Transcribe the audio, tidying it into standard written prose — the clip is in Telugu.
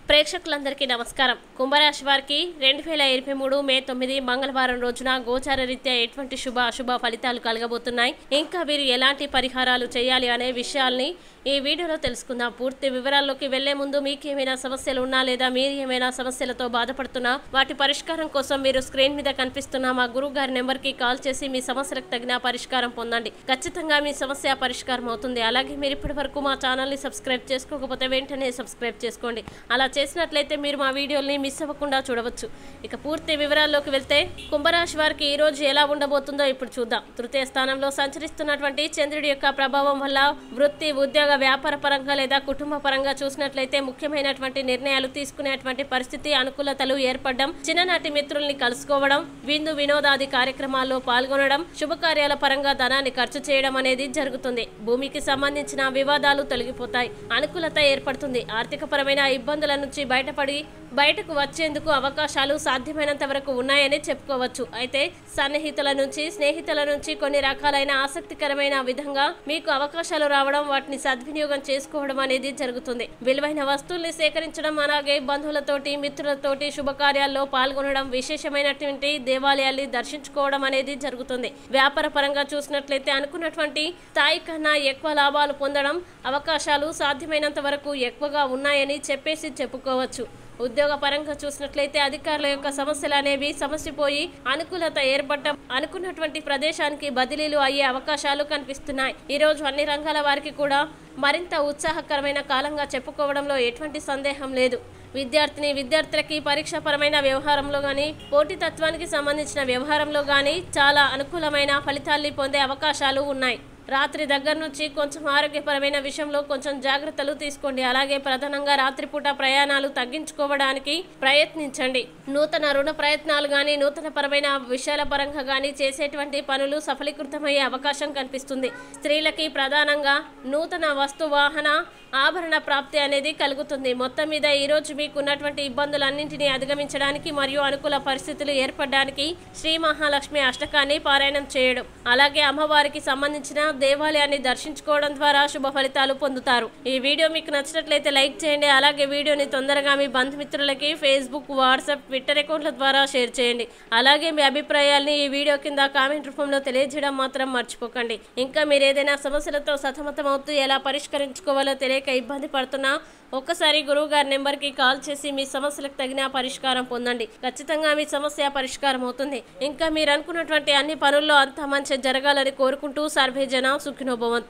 ప్రేక్షకులందరికీ నమస్కారం. కుంభరాశి వారికి 2023 మే 9 మంగళవారం రోజున గోచార రీత్యా ఎటువంటి శుభ అశుభ ఫలితాలు కలగబోతున్నాయి, ఇంకా వీరు ఎలాంటి పరిహారాలు చేయాలి అనే విషయాల్ని ఈ వీడియోలో తెలుసుకుందాం. పూర్తి వివరాల్లోకి వెళ్లే ముందు మీకు ఏమైనా సమస్యలు ఉన్నా లేదా మీరు ఏమైనా సమస్యలతో బాధపడుతున్నా వాటి పరిష్కారం కోసం మీరు స్క్రీన్ మీద కనిపిస్తున్న మా గురువు గారి నెంబర్కి కాల్ చేసి మీ సమస్యలకు తగిన పరిష్కారం పొందండి. ఖచ్చితంగా మీ సమస్య పరిష్కారం అవుతుంది. అలాగే మీరు ఇప్పటి వరకు మా ఛానల్ని సబ్స్క్రైబ్ చేసుకోకపోతే వెంటనే సబ్స్క్రైబ్ చేసుకోండి. అలా చేసినట్లయితే మీరు మా వీడియోల్ని మిస్ అవ్వకుండా చూడవచ్చు. ఇక పూర్తి వివరాల్లోకి వెళ్తే కుంభరాశి వారికి ఈ రోజు ఎలా ఉండబోతుందో ఇప్పుడు చూద్దాం. తృతీయ స్థానంలో సంచరిస్తున్నటువంటి చంద్రుడి యొక్క ప్రభావం వల్ల వృత్తి, ఉద్యోగ, వ్యాపార పరంగా లేదా కుటుంబ పరంగా చూసినట్లయితే ముఖ్యమైనటువంటి నిర్ణయాలు తీసుకునేటువంటి పరిస్థితి, అనుకూలతలు ఏర్పడడం, చిన్ననాటి మిత్రుల్ని కలుసుకోవడం, విందు వినోదాది కార్యక్రమాల్లో పాల్గొనడం, శుభకార్యాల పరంగా ధనాన్ని ఖర్చు చేయడం అనేది జరుగుతుంది. భూమికి సంబంధించిన వివాదాలు తొలగిపోతాయి, అనుకూలత ఏర్పడుతుంది. ఆర్థిక పరమైన ఇబ్బందుల నుంచి బయటకు వచ్చేందుకు అవకాశాలు సాధ్యమైనంత వరకు ఉన్నాయని చెప్పుకోవచ్చు. అయితే సన్నిహితుల నుంచి, స్నేహితుల నుంచి కొన్ని రకాలైన ఆసక్తికరమైన విధంగా మీకు అవకాశాలు రావడం, వాటిని సద్వినియోగం చేసుకోవడం అనేది జరుగుతుంది. విలువైన వస్తువుల్ని సేకరించడం, అలాగే బంధువులతోటి, మిత్రులతోటి శుభకార్యాల్లో పాల్గొనడం, విశేషమైనటువంటి దేవాలయాల్ని దర్శించుకోవడం అనేది జరుగుతుంది. వ్యాపార పరంగా చూసినట్లయితే అనుకున్నటువంటి స్థాయి కన్నా ఎక్కువ లాభాలు పొందడం అవకాశాలు సాధ్యమైనంత వరకు ఎక్కువగా ఉన్నాయని చెప్పుకోవచ్చు. ఉద్యోగ పరంగా చూసినట్లయితే అధికారుల యొక్క సమస్యలు అనేవి సమసిపోయి అనుకూలత ఏర్పడటం, అనుకున్నటువంటి ప్రదేశానికి బదిలీలు అయ్యే అవకాశాలు కనిపిస్తున్నాయి. ఈ రోజు అన్ని రంగాల వారికి కూడా మరింత ఉత్సాహకరమైన కాలంగా చెప్పుకోవడంలో ఎటువంటి సందేహం లేదు. విద్యార్థులకి పరీక్షాపరమైన వ్యవహారంలో కానీ, పోటీతత్వానికి సంబంధించిన వ్యవహారంలో కానీ చాలా అనుకూలమైన ఫలితాల్ని పొందే అవకాశాలు ఉన్నాయి. రాత్రి దగ్గర నుంచి కొంచెం ఆరోగ్యపరమైన విషయంలో కొంచెం జాగ్రత్తలు తీసుకోండి. అలాగే ప్రధానంగా రాత్రిపూట ప్రయాణాలు తగ్గించుకోవడానికి ప్రయత్నించండి. నూతన రుణ ప్రయత్నాలు కానీ, నూతన పరమైన విషయాల పరంగా కానీ చేసేటువంటి పనులు సఫలీకృతమయ్యే అవకాశం కనిపిస్తుంది. స్త్రీలకి ప్రధానంగా నూతన వస్తు, వాహన, ఆభరణ ప్రాప్తి అనేది కలుగుతుంది. మొత్తం మీద ఈరోజు మీకు ఉన్నటువంటి ఇబ్బందులన్నింటినీ అధిగమించడానికి మరియు అనుకూల పరిస్థితులు ఏర్పడడానికి శ్రీ మహాలక్ష్మి అష్టకాన్ని పారాయణం చేయడం, అలాగే అమ్మవారికి సంబంధించిన దేవాలయాన్ని దర్శించుకోవడం ద్వారా శుభ ఫలితాలు పొందుతారు. ఈ వీడియో మీకు నచ్చినట్లయితే లైక్ చేయండి. అలాగే వీడియోని తొందరగా మీ బంధుమిత్రులకి ఫేస్బుక్, వాట్సాప్, ట్విట్టర్ అకౌంట్ల ద్వారా షేర్ చేయండి. అలాగే మీ అభిప్రాయాల్ని ఈ వీడియో కింద కామెంట్ రూపంలో తెలియజేయడం మాత్రం మర్చిపోకండి. ఇంకా మీరు ఏదైనా సమస్యలతో సతమతమవుతూ ఎలా పరిష్కరించుకోవాలో తెలియక ఇబ్బంది పడుతున్నా ఒక్కసారి గురువు గారి నెంబర్కి కాల్ చేసి మీ సమస్యలకు తగిన పరిష్కారం పొందండి. ఖచ్చితంగా మీ సమస్య పరిష్కారం అవుతుంది. ఇంకా మీరు అనుకున్నటువంటి అన్ని పనుల్లో అంతా మంచి జరగాలని కోరుకుంటూ సర్వే జన సుఖినో భవంతు.